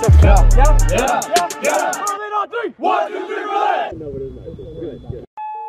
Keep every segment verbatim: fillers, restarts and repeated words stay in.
Yeah. Yeah. Yeah. Yeah. Yeah. Berlin on three. One, two, three, relay. No, it isn't. Good, good.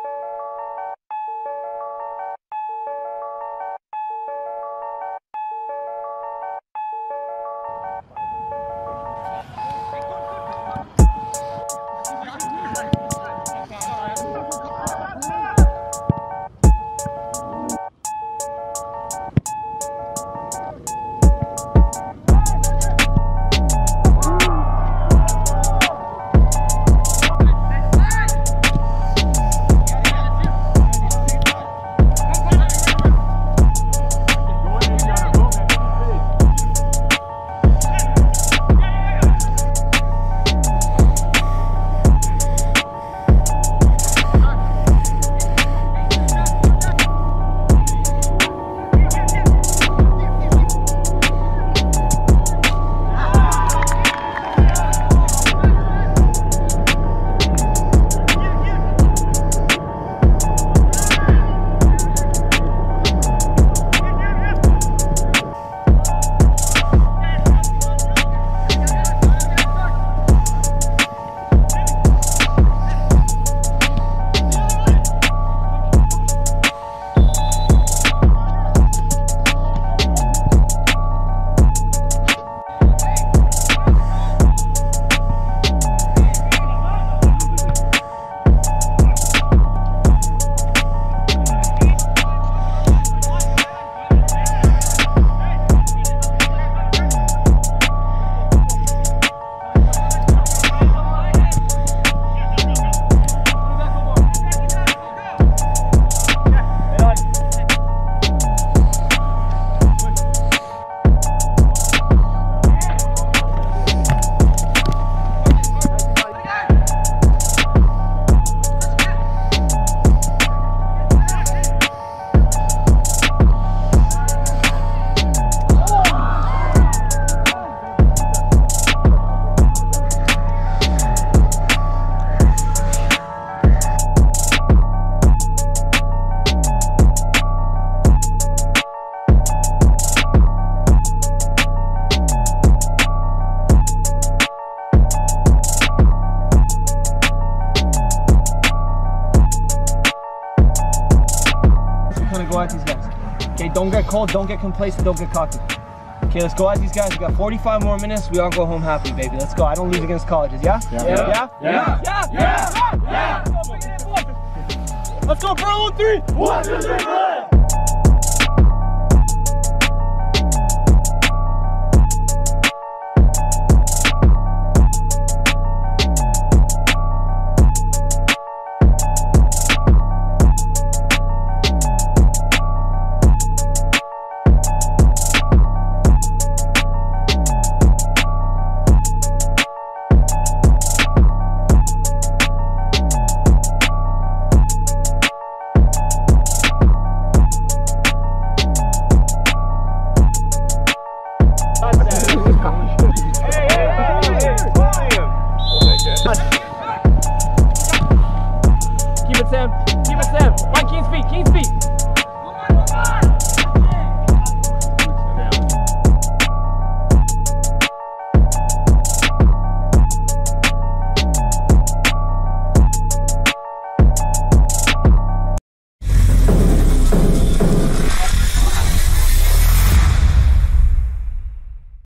Go at these guys. Okay, don't get cold, don't get complacent, don't get cocky. Okay, let's go at these guys. We got forty-five more minutes. We all go home happy, baby. Let's go. I don't lose against colleges, yeah? Yeah. Yeah? Yeah. Yeah? Yeah? Yeah. Yeah. Let's go, Berlin three. One, two, three, relay.